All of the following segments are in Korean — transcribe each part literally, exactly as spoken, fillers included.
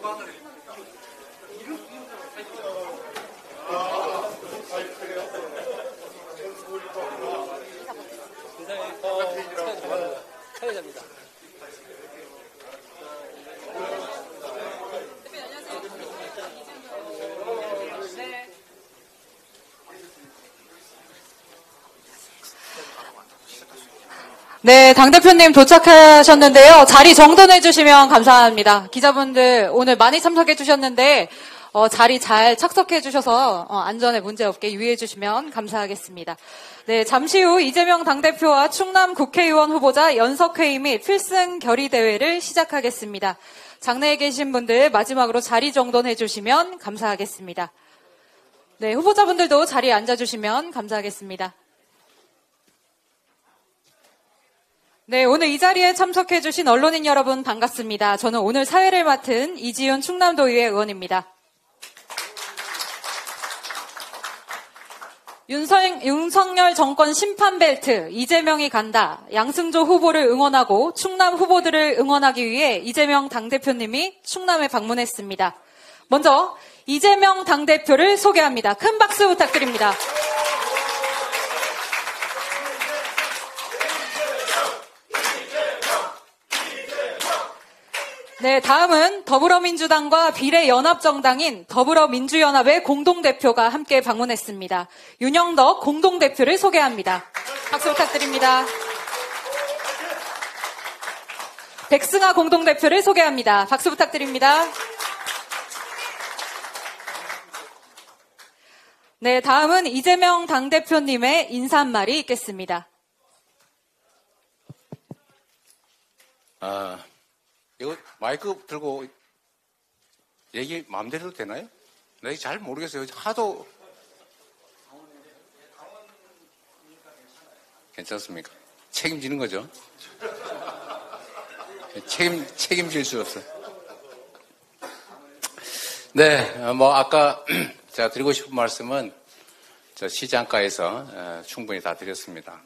사회자입니다. 네, 당대표님 도착하셨는데요. 자리 정돈해 주시면 감사합니다. 기자분들 오늘 많이 참석해 주셨는데 어, 자리 잘 착석해 주셔서 어, 안전에 문제없게 유의해 주시면 감사하겠습니다. 네, 잠시 후 이재명 당대표와 충남 국회의원 후보자 연석회의 및 필승 결의 대회를 시작하겠습니다. 장내에 계신 분들 마지막으로 자리 정돈해 주시면 감사하겠습니다. 네, 후보자분들도 자리에 앉아주시면 감사하겠습니다. 네, 오늘 이 자리에 참석해주신 언론인 여러분 반갑습니다. 저는 오늘 사회를 맡은 이지윤 충남도의회 의원입니다. 윤석, 윤석열 정권 심판벨트, 이재명이 간다. 양승조 후보를 응원하고 충남 후보들을 응원하기 위해 이재명 당대표님이 충남에 방문했습니다. 먼저 이재명 당대표를 소개합니다. 큰 박수 부탁드립니다. 네, 다음은 더불어민주당과 비례연합정당인 더불어민주연합의 공동대표가 함께 방문했습니다. 윤영덕 공동대표를 소개합니다. 박수 부탁드립니다. 백승아 공동대표를 소개합니다. 박수 부탁드립니다. 네, 다음은 이재명 당대표님의 인사말이 있겠습니다. 아, 이거 마이크 들고 얘기 마음대로 해도 되나요? 나 이거 잘 모르겠어요. 하도 괜찮습니까? 책임지는 거죠. 책임 책임질 수 없어요. 네, 뭐 아까 제가 드리고 싶은 말씀은 저 시장가에서 충분히 다 드렸습니다.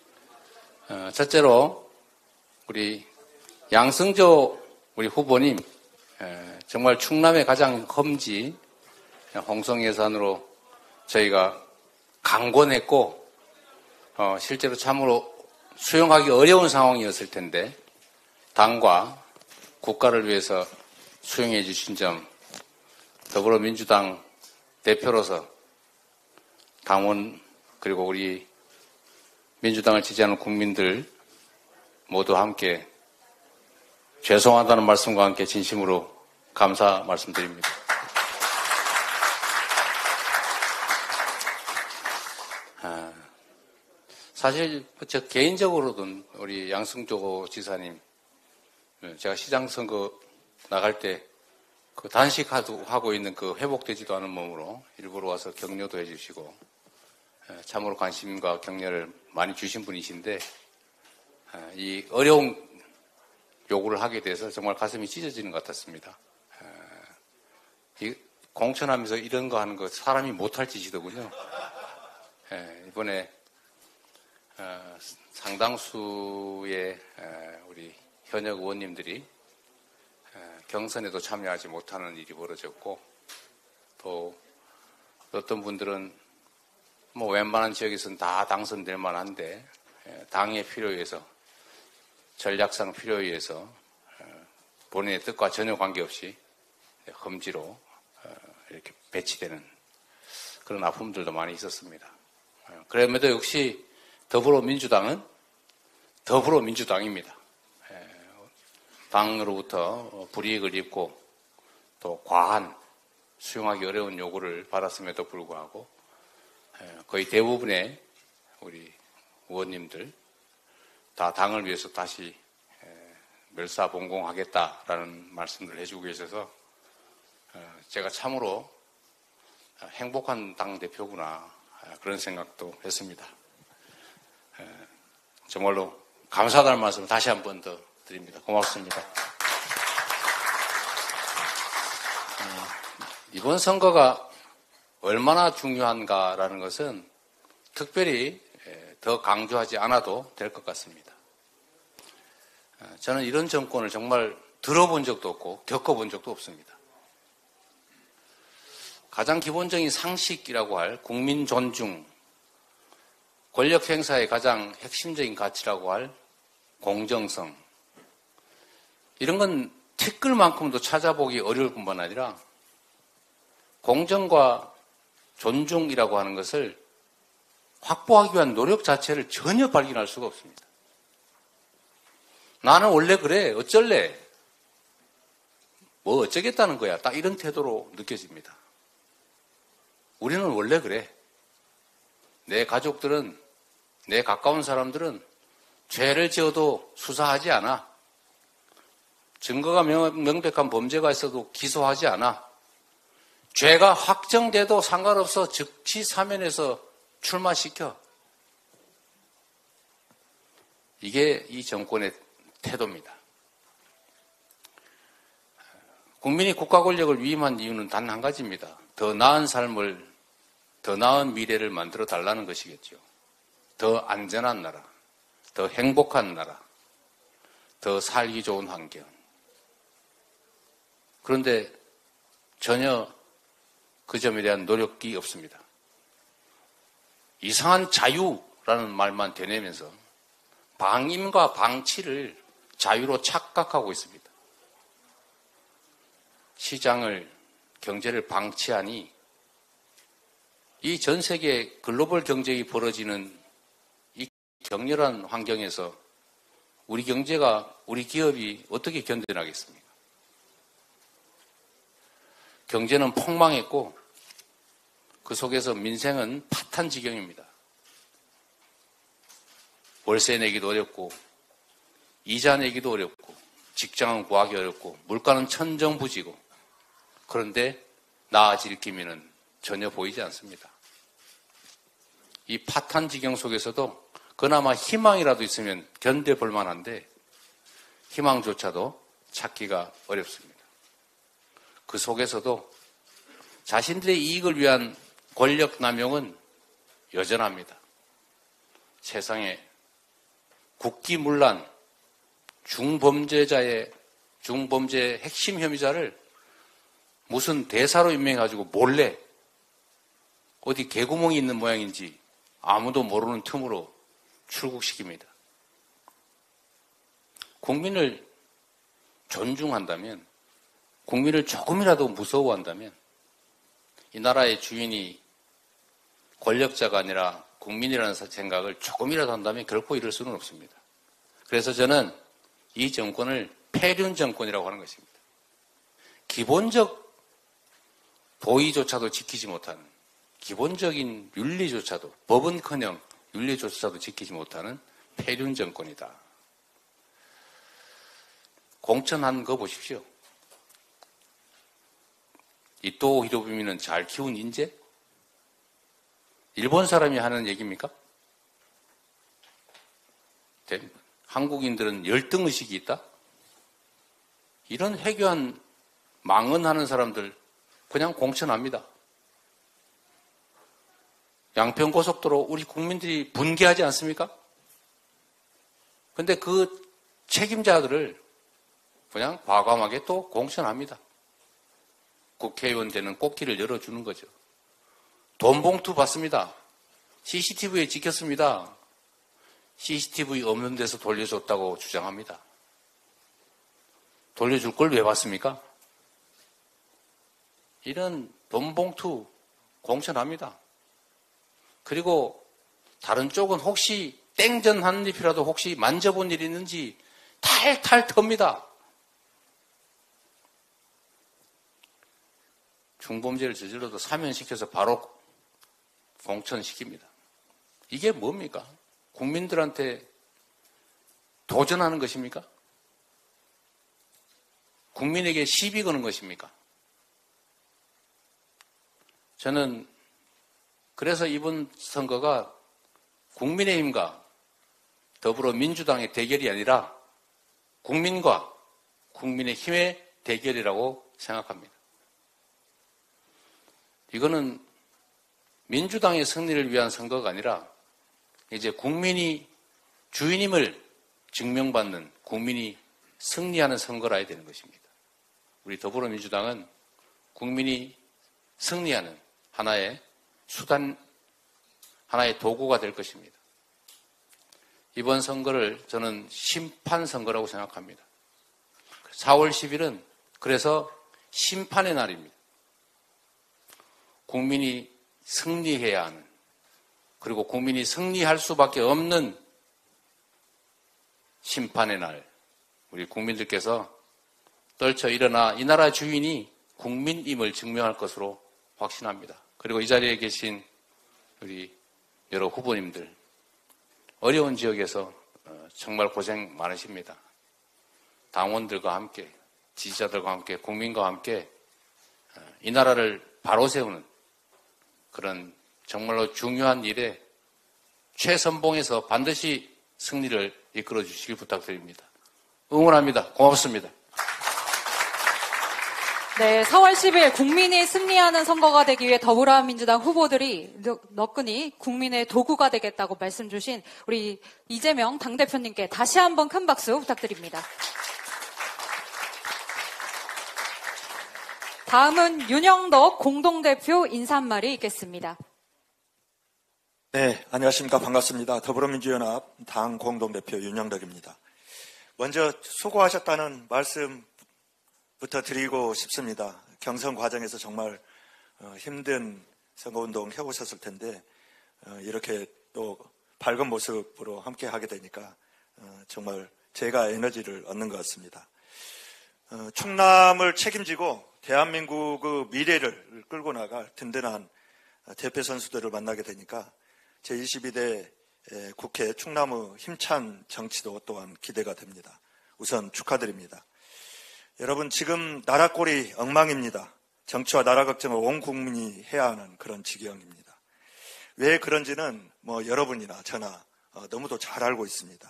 첫째로 우리 양승조 우리 후보님 정말 충남의 가장 험지 홍성 예산으로 저희가 강권했고 어 실제로 참으로 수용하기 어려운 상황이었을 텐데 당과 국가를 위해서 수용해 주신 점 더불어민주당 대표로서 당원 그리고 우리 민주당을 지지하는 국민들 모두 함께 죄송하다는 말씀과 함께 진심으로 감사 말씀드립니다. 아, 사실 저 개인적으로는 우리 양승조 지사님 제가 시장 선거 나갈 때 그 단식하고 있는 그 회복되지도 않은 몸으로 일부러 와서 격려도 해주시고 참으로 관심과 격려를 많이 주신 분이신데 이 어려운 요구를 하게 돼서 정말 가슴이 찢어지는 것 같았습니다. 이 공천하면서 이런 거 하는 거 사람이 못할 짓이더군요. 이번에 상당수의 우리 현역 의원님들이 경선에도 참여하지 못하는 일이 벌어졌고 또 어떤 분들은 뭐 웬만한 지역에서는 다 당선될 만한데 당의 필요에 의해서 전략상 필요에 의해서 본인의 뜻과 전혀 관계없이 험지로 이렇게 배치되는 그런 아픔들도 많이 있었습니다. 그럼에도 역시 더불어민주당은 더불어민주당입니다. 당으로부터 불이익을 입고 또 과한 수용하기 어려운 요구를 받았음에도 불구하고 거의 대부분의 우리 의원님들 다 당을 위해서 다시 멸사봉공하겠다라는 말씀을 해주고 계셔서 제가 참으로 행복한 당대표구나 그런 생각도 했습니다. 정말로 감사하다는 말씀을 다시 한 번 더 드립니다. 고맙습니다. 이번 선거가 얼마나 중요한가라는 것은 특별히 더 강조하지 않아도 될 것 같습니다. 저는 이런 정권을 정말 들어본 적도 없고 겪어본 적도 없습니다. 가장 기본적인 상식이라고 할 국민 존중, 권력 행사의 가장 핵심적인 가치라고 할 공정성, 이런 건 티끌만큼도 찾아보기 어려울 뿐만 아니라 공정과 존중이라고 하는 것을 확보하기 위한 노력 자체를 전혀 발견할 수가 없습니다. 나는 원래 그래, 어쩔래? 뭐 어쩌겠다는 거야. 딱 이런 태도로 느껴집니다. 우리는 원래 그래. 내 가족들은, 내 가까운 사람들은 죄를 지어도 수사하지 않아. 증거가 명, 명백한 범죄가 있어도 기소하지 않아. 죄가 확정돼도 상관없어 즉시 사면해서 출마시켜. 이게 이 정권의 태도입니다. 국민이 국가 권력을 위임한 이유는 단 한 가지입니다. 더 나은 삶을, 더 나은 미래를 만들어 달라는 것이겠죠. 더 안전한 나라, 더 행복한 나라, 더 살기 좋은 환경. 그런데 전혀 그 점에 대한 노력이 없습니다. 이상한 자유라는 말만 되뇌면서 방임과 방치를 자유로 착각하고 있습니다. 시장을, 경제를 방치하니 이 전 세계 글로벌 경쟁이 벌어지는 이 격렬한 환경에서 우리 경제가, 우리 기업이 어떻게 견뎌나겠습니까? 경제는 폭망했고 그 속에서 민생은 파탄 지경입니다. 월세 내기도 어렵고 이자 내기도 어렵고 직장은 구하기 어렵고 물가는 천정부지고 그런데 나아질 기미는 전혀 보이지 않습니다. 이 파탄 지경 속에서도 그나마 희망이라도 있으면 견뎌볼 만한데 희망조차도 찾기가 어렵습니다. 그 속에서도 자신들의 이익을 위한 권력 남용은 여전합니다. 세상에 국기문란, 중범죄자의, 중범죄의 핵심 혐의자를 무슨 대사로 임명해가지고 몰래 어디 개구멍이 있는 모양인지 아무도 모르는 틈으로 출국시킵니다. 국민을 존중한다면, 국민을 조금이라도 무서워한다면 이 나라의 주인이 권력자가 아니라 국민이라는 생각을 조금이라도 한다면 결코 이럴 수는 없습니다. 그래서 저는 이 정권을 폐륜 정권이라고 하는 것입니다. 기본적 도의조차도 지키지 못하는, 기본적인 윤리조차도, 법은커녕 윤리조차도 지키지 못하는 폐륜 정권이다. 공천한 거 보십시오. 이토 히로부미는 잘 키운 인재? 일본 사람이 하는 얘기입니까? 한국인들은 열등의식이 있다? 이런 회교한 망언하는 사람들 그냥 공천합니다. 양평고속도로 우리 국민들이 분개하지 않습니까? 그런데 그 책임자들을 그냥 과감하게 또 공천합니다. 국회의원 되는 꽃길을 열어주는 거죠. 돈 봉투 받습니다. 씨씨티비에 찍혔습니다. 씨씨티비 없는 데서 돌려줬다고 주장합니다. 돌려줄 걸 왜 받습니까? 이런 돈 봉투 공천합니다. 그리고 다른 쪽은 혹시 땡전 한 입이라도 혹시 만져본 일이 있는지 탈탈 텁니다. 중범죄를 저질러도 사면시켜서 바로 공천시킵니다. 이게 뭡니까? 국민들한테 도전하는 것입니까? 국민에게 시비 거는 것입니까? 저는 그래서 이번 선거가 국민의힘과 더불어민주당의 대결이 아니라 국민과 국민의힘의 대결이라고 생각합니다. 이거는 민주당의 승리를 위한 선거가 아니라 이제 국민이 주인임을 증명받는, 국민이 승리하는 선거라 해야 되는 것입니다. 우리 더불어민주당은 국민이 승리하는 하나의 수단, 하나의 도구가 될 것입니다. 이번 선거를 저는 심판 선거라고 생각합니다. 사월 십일은 그래서 심판의 날입니다. 국민이 승리해야 하는, 그리고 국민이 승리할 수밖에 없는 심판의 날, 우리 국민들께서 떨쳐 일어나 이 나라 주인이 국민임을 증명할 것으로 확신합니다. 그리고 이 자리에 계신 우리 여러 후보님들, 어려운 지역에서 정말 고생 많으십니다. 당원들과 함께, 지지자들과 함께, 국민과 함께 이 나라를 바로 세우는 그런 정말로 중요한 일에 최선봉에서 반드시 승리를 이끌어 주시길 부탁드립니다. 응원합니다. 고맙습니다. 네, 사월 십일 국민이 승리하는 선거가 되기 위해 더불어민주당 후보들이 너끈히 국민의 도구가 되겠다고 말씀 주신 우리 이재명 당대표님께 다시 한번 큰 박수 부탁드립니다. 다음은 윤영덕 공동대표 인사말이 있겠습니다. 네, 안녕하십니까. 반갑습니다. 더불어민주연합 당 공동대표 윤영덕입니다. 먼저 수고하셨다는 말씀부터 드리고 싶습니다. 경선 과정에서 정말 힘든 선거운동 해오셨을 텐데 이렇게 또 밝은 모습으로 함께 하게 되니까 정말 제가 에너지를 얻는 것 같습니다. 충남을 책임지고 대한민국의 미래를 끌고 나갈 든든한 대표 선수들을 만나게 되니까 제이십이 대 국회 충남의 힘찬 정치도 또한 기대가 됩니다. 우선 축하드립니다. 여러분, 지금 나라 꼴이 엉망입니다. 정치와 나라 걱정을 온 국민이 해야 하는 그런 지경입니다. 왜 그런지는 뭐 여러분이나 저나 너무도 잘 알고 있습니다.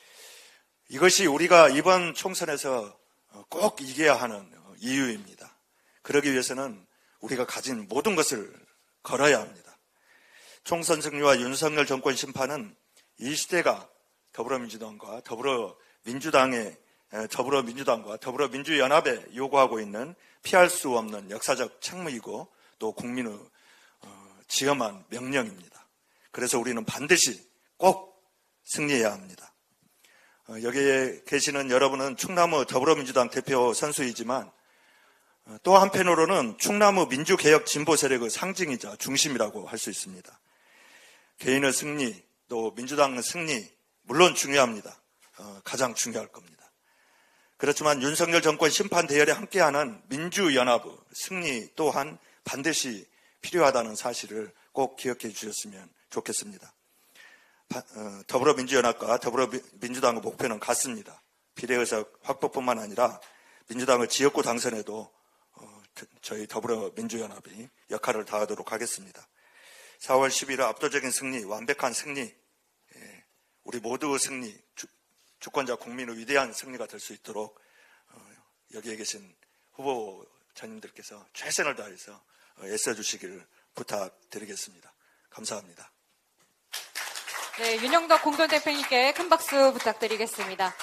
이것이 우리가 이번 총선에서 꼭 이겨야 하는 이유입니다. 그러기 위해서는 우리가 가진 모든 것을 걸어야 합니다. 총선 승리와 윤석열 정권 심판은 이 시대가 더불어민주당과 더불어민주당의 더불어민주당과 더불어민주연합에 요구하고 있는 피할 수 없는 역사적 책무이고 또 국민의 지엄한 명령입니다. 그래서 우리는 반드시 꼭 승리해야 합니다. 여기에 계시는 여러분은 충남의 더불어민주당 대표 선수이지만 또 한편으로는 충남의 민주개혁 진보 세력의 상징이자 중심이라고 할 수 있습니다. 개인의 승리, 또 민주당의 승리 물론 중요합니다. 어, 가장 중요할 겁니다. 그렇지만 윤석열 정권 심판 대열에 함께하는 민주연합의 승리 또한 반드시 필요하다는 사실을 꼭 기억해 주셨으면 좋겠습니다. 어, 더불어민주연합과 더불어민주당의 목표는 같습니다. 비례의석 확보뿐만 아니라 민주당의 지역구 당선에도 어, 저희 더불어민주연합이 역할을 다하도록 하겠습니다. 사월 십일일 압도적인 승리, 완벽한 승리, 우리 모두의 승리, 주, 주권자 국민의 위대한 승리가 될 수 있도록 여기에 계신 후보자님들께서 최선을 다해서 애써주시기를 부탁드리겠습니다. 감사합니다. 네, 윤영덕 공동대표님께 큰 박수 부탁드리겠습니다.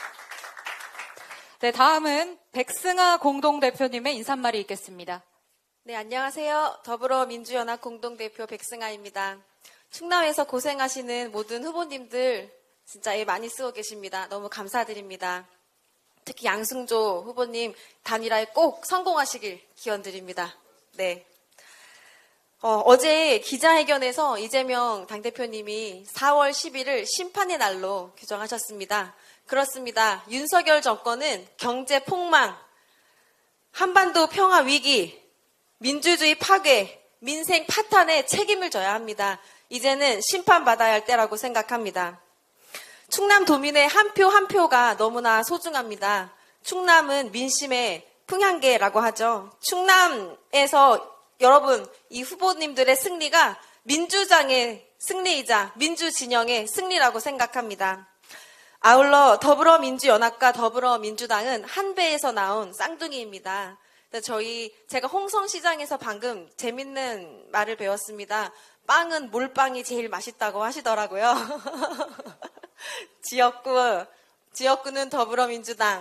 네, 다음은 백승아 공동대표님의 인사말이 있겠습니다. 네, 안녕하세요. 더불어민주연합 공동대표 백승아입니다. 충남에서 고생하시는 모든 후보님들 진짜 애 많이 쓰고 계십니다. 너무 감사드립니다. 특히 양승조 후보님 단일화에 꼭 성공하시길 기원드립니다. 네. 어, 어제 기자회견에서 이재명 당대표님이 사월 십일을 심판의 날로 규정하셨습니다. 그렇습니다. 윤석열 정권은 경제 폭망, 한반도 평화 위기, 민주주의 파괴, 민생 파탄에 책임을 져야 합니다. 이제는 심판받아야 할 때라고 생각합니다. 충남 도민의 한 표 한 표가 너무나 소중합니다. 충남은 민심의 풍향계라고 하죠. 충남에서 여러분, 이 후보님들의 승리가 민주당의 승리이자 민주진영의 승리라고 생각합니다. 아울러 더불어민주연합과 더불어민주당은 한 배에서 나온 쌍둥이입니다. 저희 제가 홍성시장에서 방금 재밌는 말을 배웠습니다. 빵은 몰빵이 제일 맛있다고 하시더라고요. 지역구, 지역구는 더불어민주당,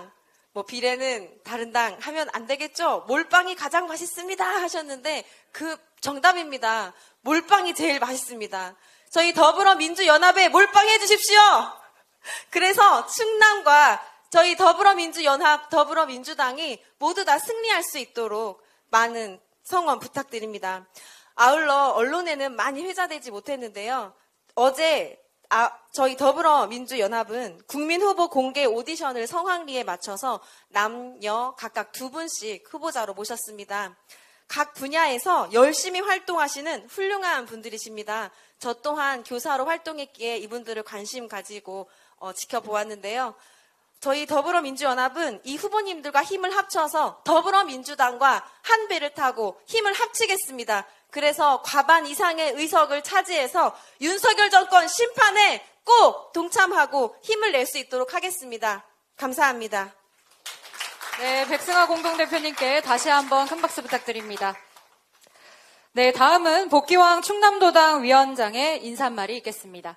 뭐 비례는 다른 당 하면 안 되겠죠? 몰빵이 가장 맛있습니다 하셨는데 그 정답입니다. 몰빵이 제일 맛있습니다. 저희 더불어민주연합에 몰빵해 주십시오. 그래서 충남과 저희 더불어민주연합, 더불어민주당이 모두 다 승리할 수 있도록 많은 성원 부탁드립니다. 아울러 언론에는 많이 회자되지 못했는데요. 어제 아, 저희 더불어민주연합은 국민후보 공개 오디션을 성황리에 맞춰서 남녀 각각 두 분씩 후보자로 모셨습니다. 각 분야에서 열심히 활동하시는 훌륭한 분들이십니다. 저 또한 교사로 활동했기에 이분들을 관심 가지고 어, 지켜보았는데요. 저희 더불어민주연합은 이 후보님들과 힘을 합쳐서 더불어민주당과 한 배를 타고 힘을 합치겠습니다. 그래서 과반 이상의 의석을 차지해서 윤석열 정권 심판에 꼭 동참하고 힘을 낼 수 있도록 하겠습니다. 감사합니다. 네, 백승아 공동대표님께 다시 한번 큰 박수 부탁드립니다. 네, 다음은 복귀왕 충남도당 위원장의 인사말이 있겠습니다.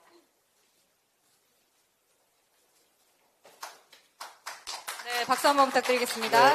네, 박수 한번 부탁드리겠습니다. 네.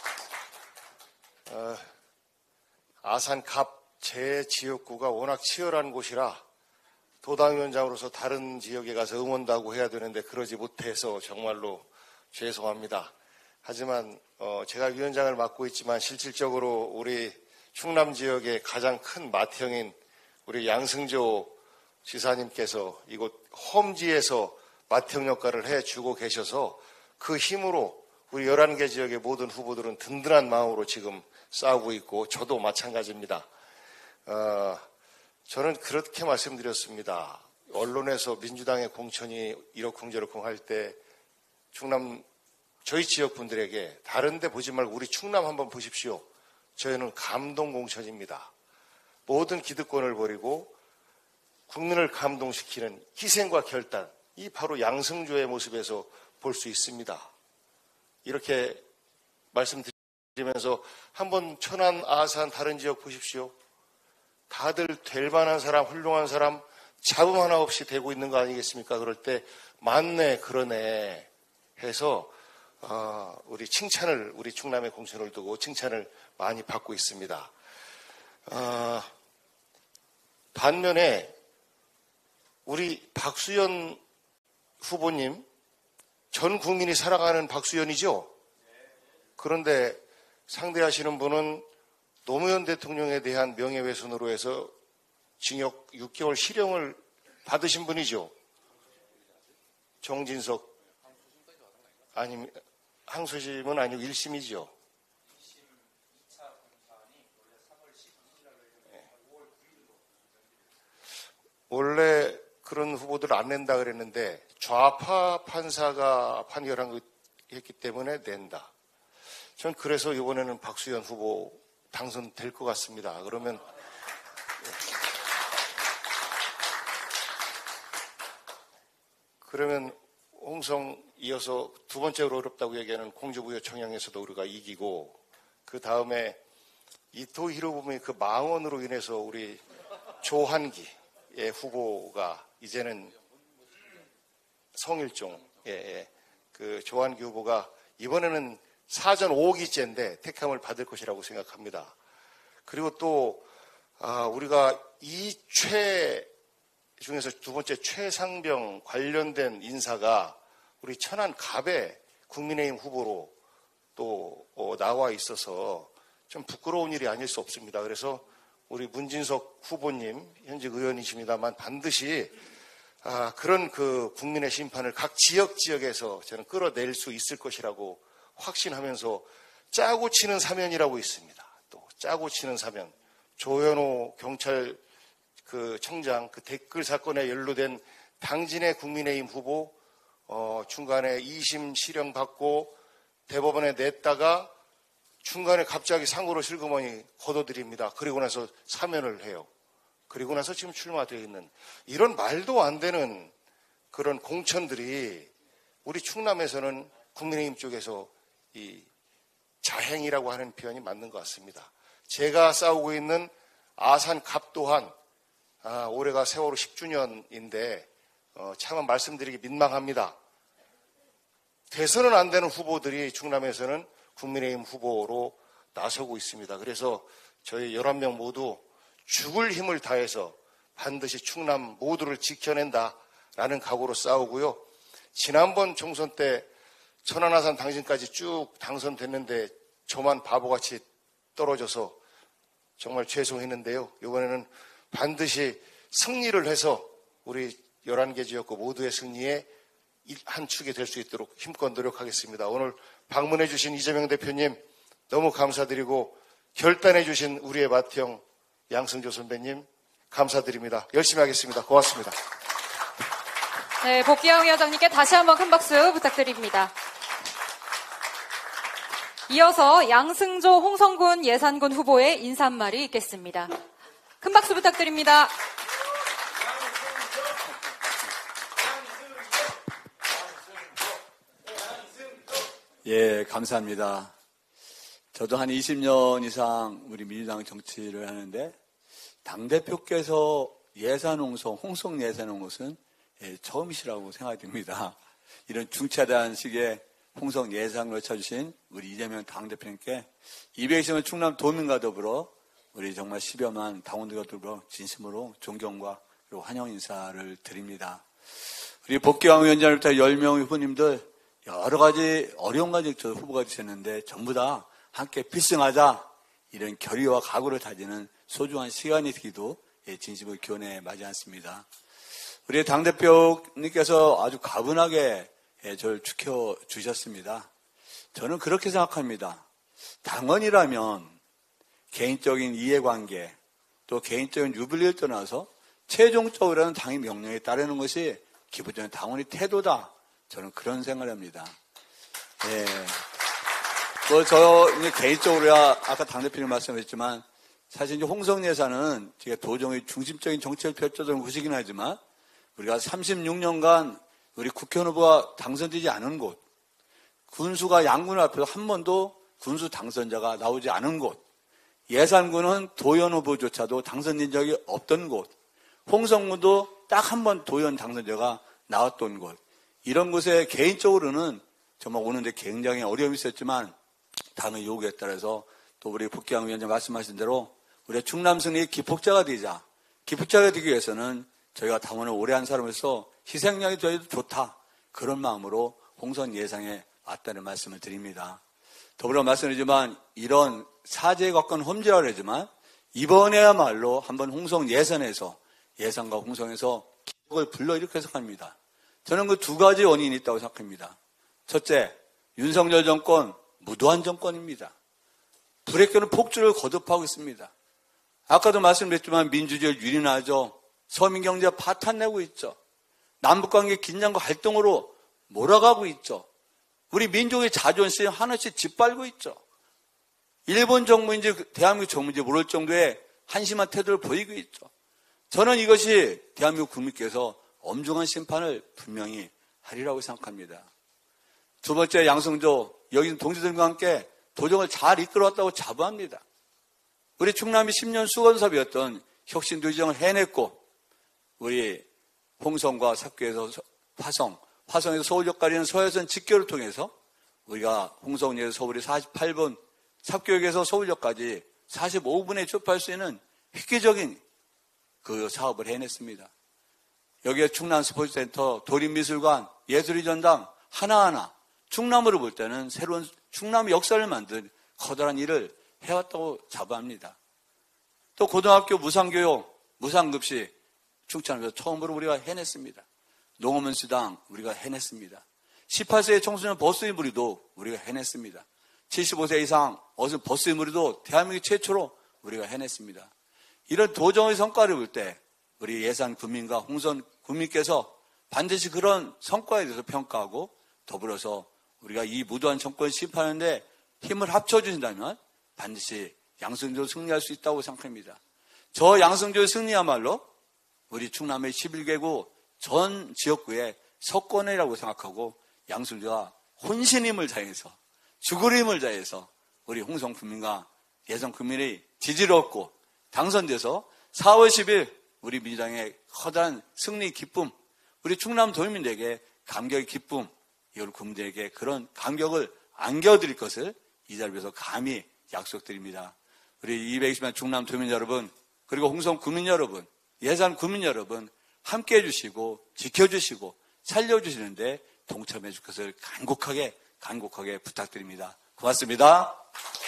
어, 아산갑 제 지역구가 워낙 치열한 곳이라 도당위원장으로서 다른 지역에 가서 응원도 하고 해야 되는데 그러지 못해서 정말로 죄송합니다. 하지만 어, 제가 위원장을 맡고 있지만 실질적으로 우리 충남 지역의 가장 큰 맏형인 우리 양승조 지사님께서 이곳 험지에서 맏형 역할을 해주고 계셔서 그 힘으로 우리 열한 개 지역의 모든 후보들은 든든한 마음으로 지금 싸우고 있고 저도 마찬가지입니다. 어, 저는 그렇게 말씀드렸습니다. 언론에서 민주당의 공천이 이러쿵저러쿵 할 때 충남 저희 지역 분들에게 다른 데 보지 말고 우리 충남 한번 보십시오. 저희는 감동 공천입니다. 모든 기득권을 버리고 국민을 감동시키는 희생과 결단, 이 바로 양승조의 모습에서 볼 수 있습니다. 이렇게 말씀드리면서 한번 천안, 아산 다른 지역 보십시오. 다들 될 만한 사람, 훌륭한 사람 잡음 하나 없이 되고 있는 거 아니겠습니까? 그럴 때 맞네, 그러네 해서 어, 우리 칭찬을, 우리 충남의 공천을 두고 칭찬을 많이 받고 있습니다. 어, 반면에 우리 박수현 후보님, 전 국민이 사랑하는 박수현이죠? 그런데 상대하시는 분은 노무현 대통령에 대한 명예훼손으로 해서 징역 육 개월 실형을 받으신 분이죠. 정진석, 아니, 항소심은 아니고 일 심이죠. 원래 그런 후보들 안 낸다 그랬는데 좌파 판사가 판결한 거 했기 때문에 낸다. 전 그래서 이번에는 박수현 후보 당선될 것 같습니다. 그러면 그러면 홍성 이어서 두 번째로 어렵다고 얘기하는 공주부여 청양에서도 우리가 이기고 그 다음에 이토 히로부미 그 망언으로 인해서 우리 조한기의 후보가 이제는 성일종 예, 예. 그 조한기 후보가 이번에는 사전 오 기째인데 택함을 받을 것이라고 생각합니다. 그리고 또 아, 우리가 이최 중에서 두 번째 최상병 관련된 인사가 우리 천안 갑의 국민의힘 후보로 또 어, 나와 있어서 좀 부끄러운 일이 아닐 수 없습니다. 그래서 우리 문진석 후보님 현직 의원이십니다만 반드시 아, 그런 그 국민의 심판을 각 지역 지역에서 저는 끌어낼 수 있을 것이라고 확신하면서 짜고 치는 사면이라고 있습니다. 또 짜고 치는 사면. 조현호 경찰 그 청장 그 댓글 사건에 연루된 당진의 국민의힘 후보 어, 중간에 이심 실형 받고 대법원에 냈다가 중간에 갑자기 상고로 실그머니 거둬들입니다. 그리고 나서 사면을 해요. 그리고 나서 지금 출마되어 있는 이런 말도 안 되는 그런 공천들이 우리 충남에서는 국민의힘 쪽에서 이 자행이라고 하는 표현이 맞는 것 같습니다. 제가 싸우고 있는 아산 갑 또한 아, 올해가 세월호 십 주년인데 어, 참 말씀드리기 민망합니다. 돼서는 안 되는 후보들이 충남에서는 국민의힘 후보로 나서고 있습니다. 그래서 저희 열한 명 모두 죽을 힘을 다해서 반드시 충남 모두를 지켜낸다라는 각오로 싸우고요. 지난번 총선 때 천안아산 당신까지 쭉 당선됐는데 저만 바보같이 떨어져서 정말 죄송했는데요. 이번에는 반드시 승리를 해서 우리 열한 개 지역구 모두의 승리에 한 축이 될 수 있도록 힘껏 노력하겠습니다. 오늘 방문해 주신 이재명 대표님 너무 감사드리고 결단해 주신 우리의 맏형 양승조 선배님 감사드립니다. 열심히 하겠습니다. 고맙습니다. 네, 복귀영 위원장님께 다시 한번 큰 박수 부탁드립니다. 이어서 양승조 홍성군 예산군 후보의 인사 한마디 있겠습니다. 큰 박수 부탁드립니다. 예, 감사합니다. 저도 한 이십 년 이상 우리 민주당 정치를 하는데 당대표께서 예산홍성, 홍성 예산한 것은 예, 처음이시라고 생각이 듭니다. 이런 중차대한 식의 홍성 예산을 쳐주신 우리 이재명 당대표님께 이백이십 년 충남 도민과 더불어 우리 정말 십여만 당원들과 더불어 진심으로 존경과 그리고 환영 인사를 드립니다. 우리 복귀왕 위원장부터 열 명의 후보님들 여러 가지 어려운 가지 저 후보가 되셨는데 전부 다 함께 필승하자 이런 결의와 각오를 다지는 소중한 시간이기도 진심을 기원해 마지 않습니다. 우리 당대표님께서 아주 가분하게 저를 지켜주셨습니다. 저는 그렇게 생각합니다. 당원이라면 개인적인 이해관계 또 개인적인 유불리를 떠나서 최종적으로는 당의 명령에 따르는 것이 기본적인 당원의 태도다. 저는 그런 생각을 합니다. 예. 뭐, 저, 이제 개인적으로야, 아까 당대표님 말씀하셨지만, 사실 이제 홍성 예산은 제가 도정의 중심적인 정책을 펼쳐주는 곳이긴 하지만, 우리가 삼십육 년간 우리 국회의원 후보가 당선되지 않은 곳, 군수가 양군을 앞에서 한 번도 군수 당선자가 나오지 않은 곳, 예산군은 도의원 후보조차도 당선된 적이 없던 곳, 홍성군도 딱 한 번 도의원 당선자가 나왔던 곳, 이런 곳에 개인적으로는 정말 오는데 굉장히 어려움이 있었지만 당의 요구에 따라서 또 우리 복귀왕 위원장 말씀하신 대로 우리 충남 승리의 기폭자가 되자. 기폭자가 되기 위해서는 저희가 당원을 오래 한 사람으로서 희생양이 저희도 좋다. 그런 마음으로 홍성 예상에 왔다는 말씀을 드립니다. 더불어 말씀드리지만 이런 사제에 가까운 험지라고 하지만 이번에야말로 한번 홍성 예산에서 예산과 홍성에서 기폭을 불러일으켜서 합니다. 저는 그 두 가지 원인이 있다고 생각합니다. 첫째, 윤석열 정권 무도한 정권입니다. 불의 켜는 폭주를 거듭하고 있습니다. 아까도 말씀드렸지만 민주주의를 유린하죠. 서민경제가 파탄내고 있죠. 남북관계 긴장과 갈등으로 몰아가고 있죠. 우리 민족의 자존심 하나씩 짓밟고 있죠. 일본 정부인지 대한민국 정부인지 모를 정도의 한심한 태도를 보이고 있죠. 저는 이것이 대한민국 국민께서 엄중한 심판을 분명히 하리라고 생각합니다. 두 번째, 양승조, 여기 있는 동지들과 함께 도정을 잘 이끌어왔다고 자부합니다. 우리 충남이 십 년 수건섭이었던 혁신도정을 해냈고 우리 홍성과 삽교에서 화성, 화성에서 서울역까지는 서해선 직교를 통해서 우리가 홍성역에서 서울이 사십팔 분, 삽교역에서 서울역까지 사십오 분에 출발할 수 있는 획기적인 그 사업을 해냈습니다. 여기에 충남 스포츠센터, 도림미술관, 예술의 전당 하나하나 충남으로 볼 때는 새로운 충남의 역사를 만든 커다란 일을 해왔다고 자부합니다. 또 고등학교 무상교육, 무상급식 충청남에서 처음으로 우리가 해냈습니다. 농어문수당 우리가 해냈습니다. 십팔 세의 청소년 버스의 무리도 우리가 해냈습니다. 칠십오 세 이상 어른 버스의 무리도 대한민국 최초로 우리가 해냈습니다. 이런 도정의 성과를 볼 때 우리 예산 국민과 홍선 국민께서 반드시 그런 성과에 대해서 평가하고 더불어서 우리가 이 무도한 정권 심판하는데 힘을 합쳐주신다면 반드시 양승조를 승리할 수 있다고 생각합니다. 저 양승조의 승리야말로 우리 충남의 십일 개구 전 지역구의 석권이라고 생각하고 양승조가 혼신임을 다해서 죽을 힘을 다해서 우리 홍성 국민과 예산 국민의 지지를 얻고 당선돼서 사월 십일 우리 민주당의 커다란 승리 기쁨, 우리 충남 도민들에게 감격의 기쁨, 이걸 국민들에게 그런 감격을 안겨드릴 것을 이 자리에서 감히 약속드립니다. 우리 이백이십만 충남 도민 여러분, 그리고 홍성 구민 여러분, 예산 구민 여러분, 함께 해주시고 지켜주시고 살려주시는데 동참해 줄 것을 간곡하게 간곡하게 부탁드립니다. 고맙습니다.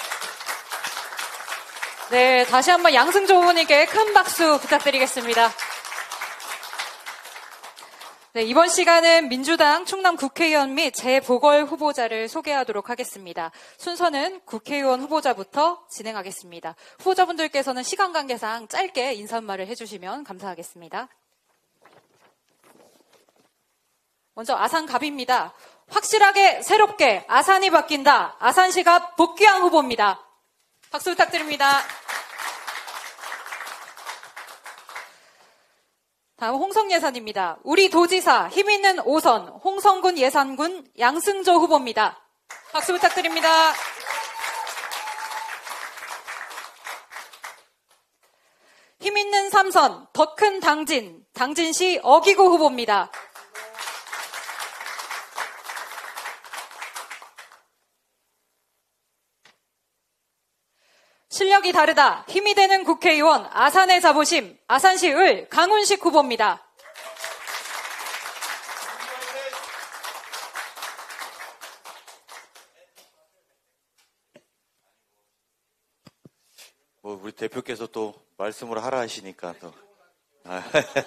네, 다시 한번 양승조 후보님께 큰 박수 부탁드리겠습니다. 네, 이번 시간은 민주당 충남 국회의원 및 재보궐 후보자를 소개하도록 하겠습니다. 순서는 국회의원 후보자부터 진행하겠습니다. 후보자분들께서는 시간 관계상 짧게 인사말을 해주시면 감사하겠습니다. 먼저 아산갑입니다. 확실하게 새롭게 아산이 바뀐다. 아산시갑 복귀한 후보입니다. 박수 부탁드립니다. 다음 홍성예산입니다. 우리 도지사 힘있는 오선 홍성군 예산군 양승조 후보입니다. 박수 부탁드립니다. 힘있는 삼선 더 큰 당진 당진시 어기구 후보입니다. 실력이 다르다. 힘이 되는 국회의원 아산의 자부심 아산시 을 강훈식 후보입니다. 뭐 우리 대표께서 또 말씀을 하라 하시니까 또 아,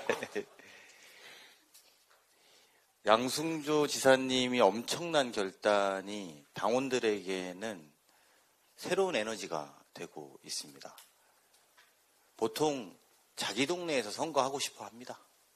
양승조 지사님이 엄청난 결단이 당원들에게는 새로운 에너지가 되고 있습니다. 보통 자기 동네에서 선거하고 싶어 합니다.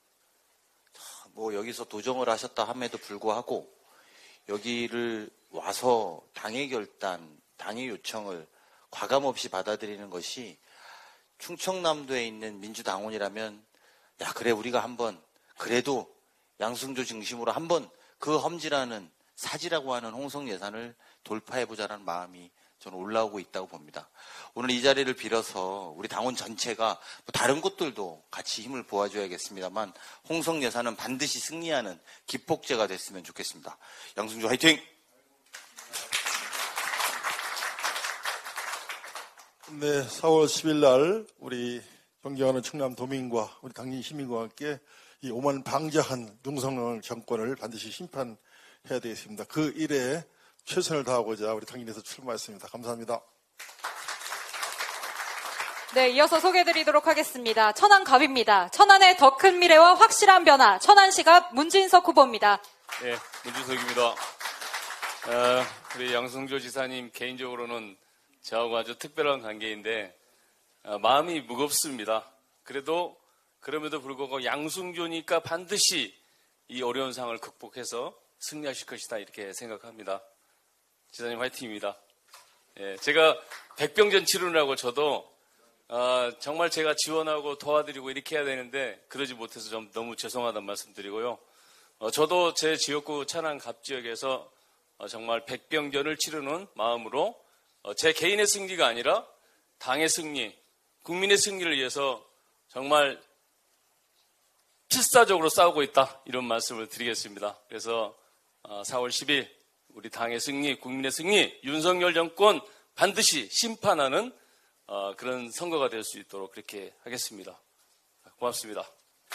뭐 여기서 도정을 하셨다 함에도 불구하고 여기를 와서 당의 결단, 당의 요청을 과감없이 받아들이는 것이 충청남도에 있는 민주당원이라면 야 그래 우리가 한번 그래도 양승조 중심으로 한번 그 험지라는 사지라고 하는 홍성 예산을 돌파해보자는 마음이 저는 올라오고 있다고 봅니다. 오늘 이 자리를 빌어서 우리 당원 전체가 뭐 다른 곳들도 같이 힘을 보아줘야겠습니다만 홍성 예산은 반드시 승리하는 기폭제가 됐으면 좋겠습니다. 양승조 화이팅! 네, 사월 십일 날 우리 존경하는 충남 도민과 우리 당진 시민과 함께 이 오만방자한 윤석열 정권을 반드시 심판해야 되겠습니다. 그 일에 최선을 다하고자 우리 당진에서 출마했습니다. 감사합니다. 네, 이어서 소개해드리도록 하겠습니다. 천안갑입니다. 천안의 더 큰 미래와 확실한 변화 천안시갑 문진석 후보입니다. 네, 문진석입니다. 어, 우리 양승조 지사님 개인적으로는 저하고 아주 특별한 관계인데 어, 마음이 무겁습니다. 그래도 그럼에도 불구하고 양승조니까 반드시 이 어려운 상황을 극복해서 승리하실 것이다 이렇게 생각합니다. 지사님 화이팅입니다. 예, 제가 백병전 치르느라고 저도 어, 정말 제가 지원하고 도와드리고 이렇게 해야 되는데 그러지 못해서 좀 너무 죄송하다는 말씀드리고요. 어, 저도 제 지역구 천안 갑 지역에서 어, 정말 백병전을 치르는 마음으로 어, 제 개인의 승리가 아니라 당의 승리, 국민의 승리를 위해서 정말 필사적으로 싸우고 있다 이런 말씀을 드리겠습니다. 그래서 어, 사월 십일 우리 당의 승리, 국민의 승리, 윤석열 정권 반드시 심판하는 어, 그런 선거가 될 수 있도록 그렇게 하겠습니다. 고맙습니다.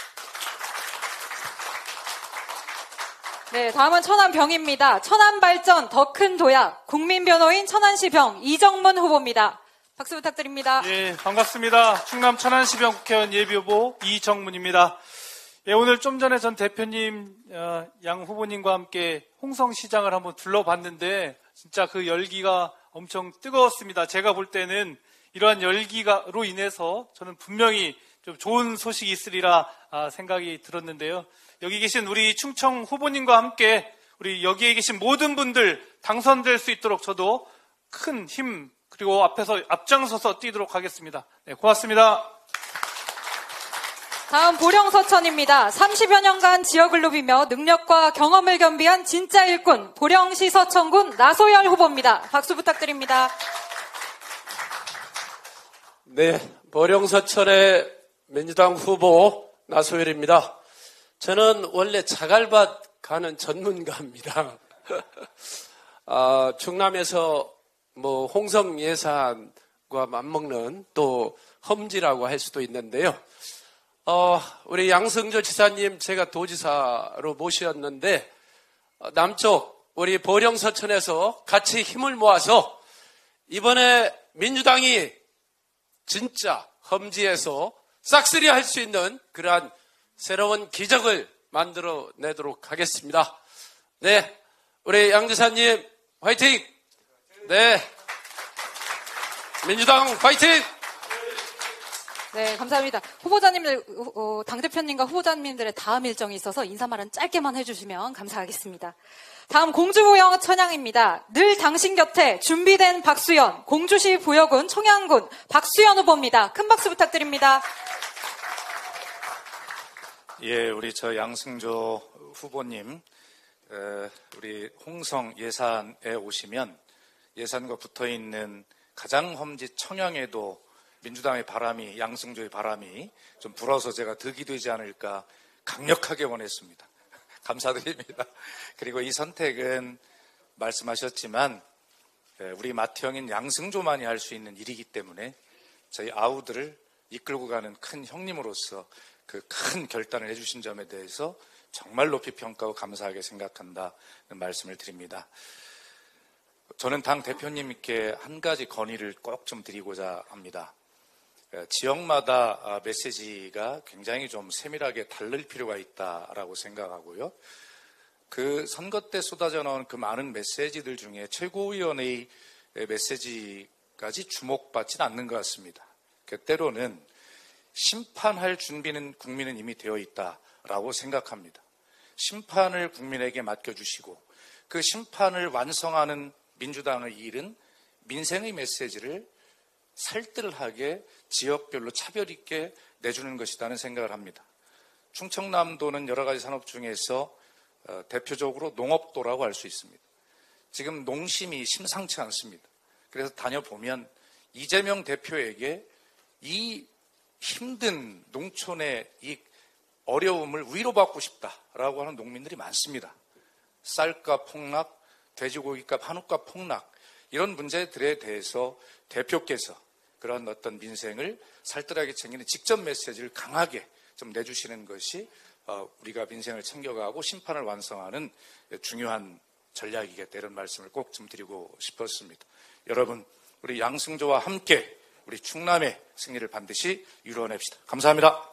네, 다음은 천안병입니다. 천안발전 더 큰 도약 국민변호인 천안시병 이정문 후보입니다. 박수 부탁드립니다. 예, 반갑습니다. 충남 천안시병 국회의원 예비후보 이정문입니다. 예, 오늘 좀 전에 전 대표님, 어, 양 후보님과 함께 홍성시장을 한번 둘러봤는데 진짜 그 열기가 엄청 뜨거웠습니다. 제가 볼 때는 이러한 열기로 인해서 저는 분명히 좀 좋은 소식이 있으리라 생각이 들었는데요. 여기 계신 우리 충청 후보님과 함께 우리 여기에 계신 모든 분들 당선될 수 있도록 저도 큰 힘 그리고 앞에서 앞장서서 뛰도록 하겠습니다. 네, 고맙습니다. 다음 보령서천입니다. 삼십여 년간 지역을 누비며 능력과 경험을 겸비한 진짜 일꾼 보령시 서천군 나소열 후보입니다. 박수 부탁드립니다. 네, 보령서천의 민주당 후보 나소열입니다. 저는 원래 자갈밭 가는 전문가입니다. 아, 충남에서 뭐 홍성 예산과 맞먹는 또 험지라고 할 수도 있는데요. 어, 우리 양승조 지사님 제가 도지사로 모셨는데 어, 남쪽 우리 보령 서천에서 같이 힘을 모아서 이번에 민주당이 진짜 험지에서 싹쓸이 할 수 있는 그러한 새로운 기적을 만들어내도록 하겠습니다. 네, 우리 양 지사님 화이팅! 네, 민주당 화이팅! 네, 감사합니다. 후보자님들, 어, 당대표님과 후보자님들의 다음 일정이 있어서 인사말은 짧게만 해주시면 감사하겠습니다. 다음 공주부영 천양입니다. 늘 당신 곁에 준비된 박수연, 공주시 부여군 청양군 박수연 후보입니다. 큰 박수 부탁드립니다. 예, 우리 저 양승조 후보님, 우리 홍성 예산에 오시면 예산과 붙어있는 가장 험지 청양에도 민주당의 바람이, 양승조의 바람이 좀 불어서 제가 득이 되지 않을까 강력하게 원했습니다. 감사드립니다. 그리고 이 선택은 말씀하셨지만 우리 맏형인 양승조만이 할 수 있는 일이기 때문에 저희 아우들을 이끌고 가는 큰 형님으로서 그 큰 결단을 해주신 점에 대해서 정말 높이 평가하고 감사하게 생각한다는 말씀을 드립니다. 저는 당 대표님께 한 가지 건의를 꼭 좀 드리고자 합니다. 지역마다 메시지가 굉장히 좀 세밀하게 다를 필요가 있다라고 생각하고요. 그 선거 때 쏟아져 나온 그 많은 메시지들 중에 최고위원회의 메시지까지 주목받지는 않는 것 같습니다. 때로는 심판할 준비는 국민은 이미 되어 있다라고 생각합니다. 심판을 국민에게 맡겨주시고 그 심판을 완성하는 민주당의 일은 민생의 메시지를 살뜰하게 지역별로 차별 있게 내주는 것이라는 생각을 합니다. 충청남도는 여러 가지 산업 중에서 대표적으로 농업도라고 할 수 있습니다. 지금 농심이 심상치 않습니다. 그래서 다녀보면 이재명 대표에게 이 힘든 농촌의 이 어려움을 위로받고 싶다라고 하는 농민들이 많습니다. 쌀값 폭락, 돼지고기값 한우값 폭락, 이런 문제들에 대해서 대표께서 그런 어떤 민생을 살뜰하게 챙기는 직접 메시지를 강하게 좀 내주시는 것이 우리가 민생을 챙겨가고 심판을 완성하는 중요한 전략이겠다, 이런 말씀을 꼭 좀 드리고 싶었습니다. 여러분, 우리 양승조와 함께 우리 충남의 승리를 반드시 이루어냅시다. 감사합니다.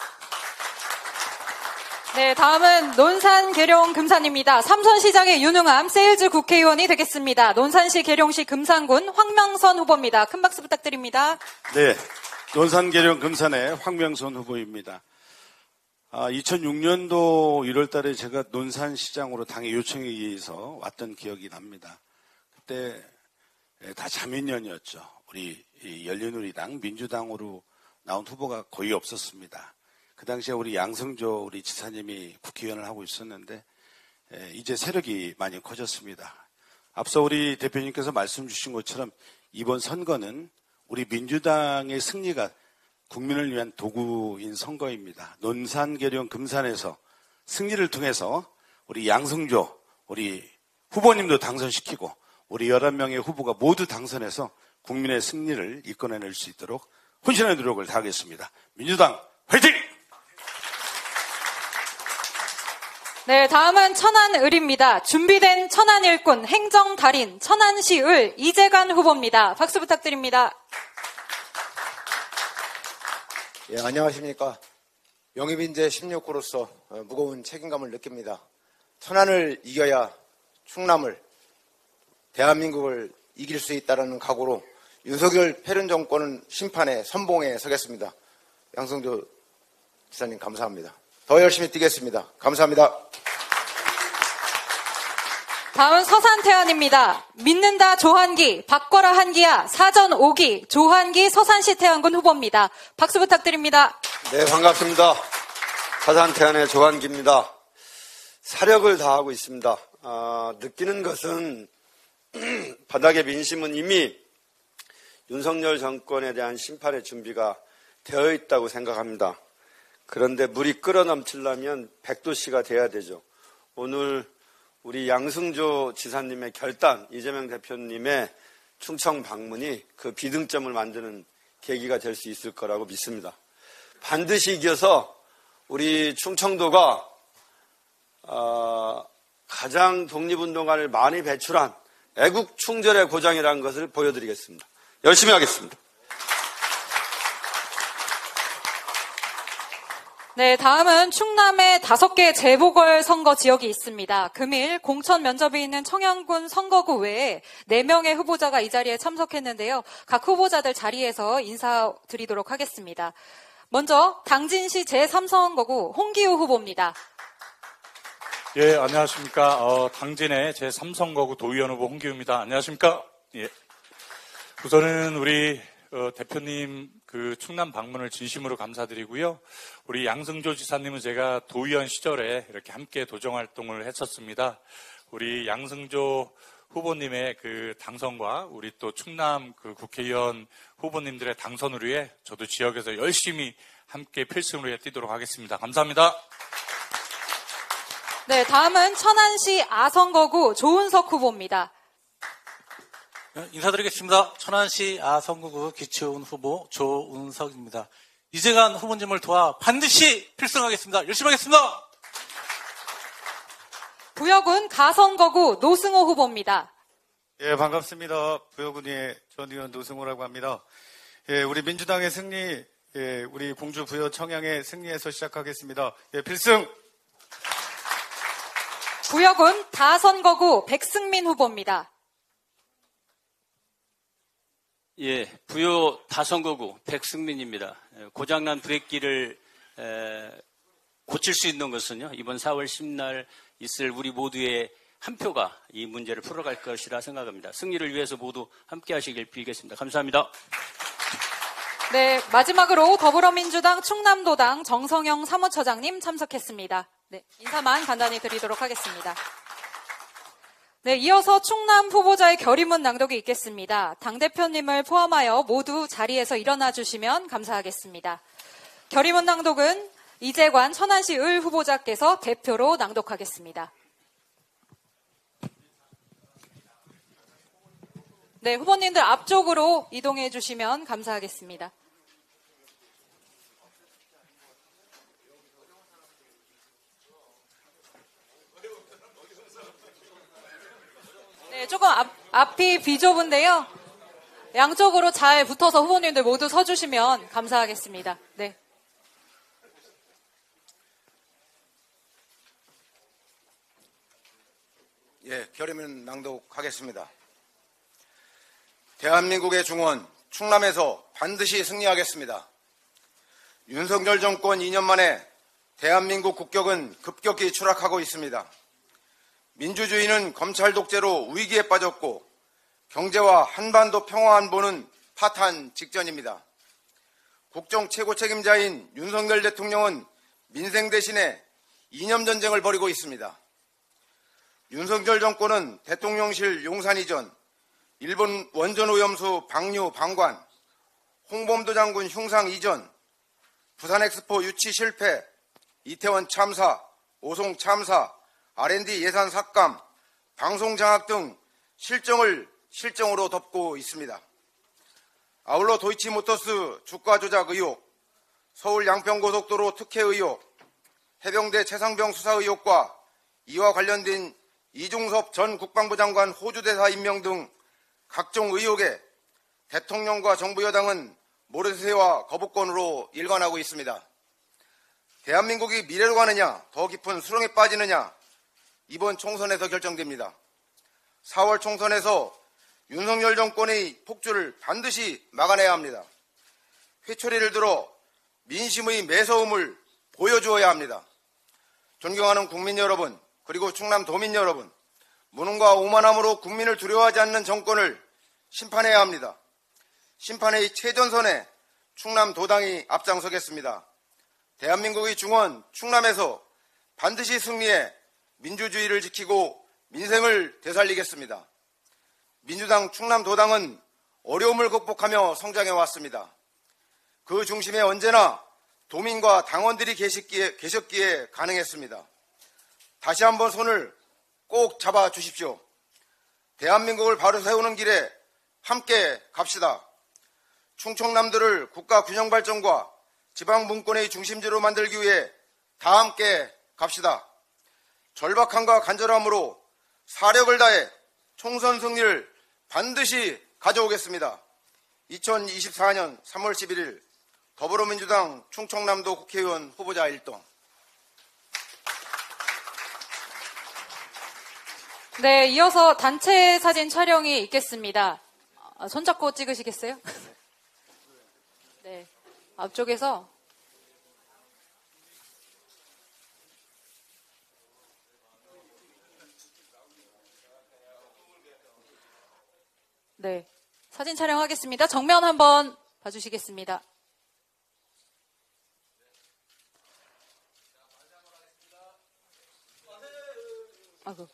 네, 다음은 논산 계룡 금산입니다. 삼선시장의 유능함 세일즈 국회의원이 되겠습니다. 논산시 계룡시 금산군 황명선 후보입니다. 큰 박수 부탁드립니다. 네, 논산 계룡 금산의 황명선 후보입니다. 아, 이천육 년도 일월 달에 제가 논산시장으로 당의 요청에 의해서 왔던 기억이 납니다. 그때 다 자민련이었죠. 우리 열린우리당, 민주당으로 나온 후보가 거의 없었습니다. 그 당시에 우리 양승조 우리 지사님이 국회의원을 하고 있었는데 이제 세력이 많이 커졌습니다. 앞서 우리 대표님께서 말씀 주신 것처럼 이번 선거는 우리 민주당의 승리가 국민을 위한 도구인 선거입니다. 논산, 계룡, 금산에서 승리를 통해서 우리 양승조 우리 후보님도 당선시키고 우리 열한 명의 후보가 모두 당선해서 국민의 승리를 이끌어낼 수 있도록 혼신의 노력을 다하겠습니다. 민주당 화이팅! 네, 다음은 천안을입니다. 준비된 천안 일꾼 행정달인 천안시 을 이재관 후보입니다. 박수 부탁드립니다. 예, 안녕하십니까. 영입인재 십육 구로서 무거운 책임감을 느낍니다. 천안을 이겨야 충남을, 대한민국을 이길 수 있다는 각오로 윤석열 패륜 정권은 심판의 선봉에 서겠습니다. 양승조 지사님 감사합니다. 더 열심히 뛰겠습니다. 감사합니다. 다음은 서산태안입니다. 믿는다 조한기, 바꿔라 한기야, 사전 오기, 조한기 서산시 태안군 후보입니다. 박수 부탁드립니다. 네, 반갑습니다. 서산태안의 조한기입니다. 사력을 다하고 있습니다. 아, 느끼는 것은 바닥의 민심은 이미 윤석열 정권에 대한 심판의 준비가 되어 있다고 생각합니다. 그런데 물이 끓어 넘치려면 백도씨가 돼야 되죠. 오늘 우리 양승조 지사님의 결단, 이재명 대표님의 충청 방문이 그 비등점을 만드는 계기가 될 수 있을 거라고 믿습니다. 반드시 이겨서 우리 충청도가 어, 가장 독립운동가를 많이 배출한 애국 충절의 고장이라는 것을 보여드리겠습니다. 열심히 하겠습니다. 네, 다음은 충남의 다섯 개 재보궐선거 지역이 있습니다. 금일 공천 면접이 있는 청양군 선거구 외에 네 명의 후보자가 이 자리에 참석했는데요. 각 후보자들 자리에서 인사드리도록 하겠습니다. 먼저 당진시 제삼 선거구 홍기우 후보입니다. 예, 안녕하십니까. 어, 당진의 제삼 선거구 도의원 후보 홍기우입니다. 안녕하십니까. 예. 우선은 우리 어, 대표님 그 충남 방문을 진심으로 감사드리고요. 우리 양승조 지사님은 제가 도의원 시절에 이렇게 함께 도정 활동을 했었습니다. 우리 양승조 후보님의 그 당선과 우리 또 충남 그 국회의원 후보님들의 당선을 위해 저도 지역에서 열심히 함께 필승을 위해 뛰도록 하겠습니다. 감사합니다. 네, 다음은 천안시 아선거구 조은석 후보입니다. 인사드리겠습니다. 천안시 아선거구 기초운 후보 조은석입니다. 이재관 후보님을 도와 반드시 필승하겠습니다. 열심히 하겠습니다. 부여군 가선거구 노승호 후보입니다. 예, 반갑습니다. 부여군의 전 의원 노승호라고 합니다. 예, 우리 민주당의 승리, 예, 우리 공주 부여 청양의 승리에서 시작하겠습니다. 예, 필승! 부여군 다선거구 백승민 후보입니다. 예, 부여 다선거구 백승민입니다. 고장난 브레이크를 고칠 수 있는 것은요, 이번 사월 십날 있을 우리 모두의 한 표가 이 문제를 풀어갈 것이라 생각합니다. 승리를 위해서 모두 함께 하시길 빌겠습니다. 감사합니다. 네, 마지막으로 더불어민주당 충남도당 정성영 사무처장님 참석했습니다. 네, 인사만 간단히 드리도록 하겠습니다. 네, 이어서 충남 후보자의 결의문 낭독이 있겠습니다. 당대표님을 포함하여 모두 자리에서 일어나 주시면 감사하겠습니다. 결의문 낭독은 이재관 천안시 을 후보자께서 대표로 낭독하겠습니다. 네, 후보님들 앞쪽으로 이동해 주시면 감사하겠습니다. 네, 조금 앞, 앞이 비좁은데요. 양쪽으로 잘 붙어서 후보님들 모두 서주시면 감사하겠습니다. 네. 예, 결의문 낭독하겠습니다. 대한민국의 중원, 충남에서 반드시 승리하겠습니다. 윤석열 정권 이 년 만에 대한민국 국격은 급격히 추락하고 있습니다. 민주주의는 검찰 독재로 위기에 빠졌고 경제와 한반도 평화 안보는 파탄 직전입니다. 국정 최고 책임자인 윤석열 대통령은 민생 대신에 이념 전쟁을 벌이고 있습니다. 윤석열 정권은 대통령실 용산 이전, 일본 원전 오염수 방류 방관, 홍범도 장군 흉상 이전, 부산 엑스포 유치 실패, 이태원 참사, 오송 참사, 알 앤 디 예산 삭감, 방송 장악 등 실정을 실정으로 덮고 있습니다. 아울러 도이치모터스 주가 조작 의혹, 서울 양평고속도로 특혜 의혹, 해병대 최상병 수사 의혹과 이와 관련된 이중섭 전 국방부 장관 호주 대사 임명 등 각종 의혹에 대통령과 정부 여당은 모래새와 거부권으로 일관하고 있습니다. 대한민국이 미래로 가느냐, 더 깊은 수렁에 빠지느냐, 이번 총선에서 결정됩니다. 사월 총선에서 윤석열 정권의 폭주를 반드시 막아내야 합니다. 회초리를 들어 민심의 매서움을 보여주어야 합니다. 존경하는 국민 여러분, 그리고 충남 도민 여러분, 무능과 오만함으로 국민을 두려워하지 않는 정권을 심판해야 합니다. 심판의 최전선에 충남 도당이 앞장서겠습니다. 대한민국의 중원, 충남에서 반드시 승리해 민주주의를 지키고 민생을 되살리겠습니다. 민주당 충남도당은 어려움을 극복하며 성장해왔습니다. 그 중심에 언제나 도민과 당원들이 계셨기에, 계셨기에 가능했습니다. 다시 한번 손을 꼭 잡아 주십시오. 대한민국을 바로 세우는 길에 함께 갑시다. 충청남도를 국가 균형 발전과 지방 분권의 중심지로 만들기 위해 다 함께 갑시다. 절박함과 간절함으로 사력을 다해 총선 승리를 반드시 가져오겠습니다. 이천이십사 년 삼월 십일일 더불어민주당 충청남도 국회의원 후보자 일동. 네, 이어서 단체 사진 촬영이 있겠습니다. 아, 손잡고 찍으시겠어요? 네, 앞쪽에서. 네, 사진 촬영하겠습니다. 정면 한번 봐주시겠습니다. 아이고.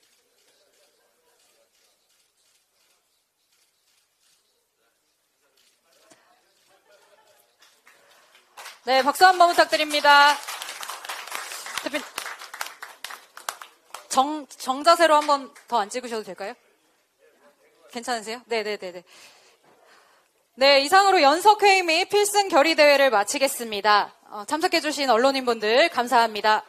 네, 박수 한번 부탁드립니다. 대표 정, 정자세로 한번 더 안 찍으셔도 될까요? 괜찮으세요? 네네네네. 네, 이상으로 연석회의 및 필승 결의대회를 마치겠습니다. 어, 참석해주신 언론인분들 감사합니다.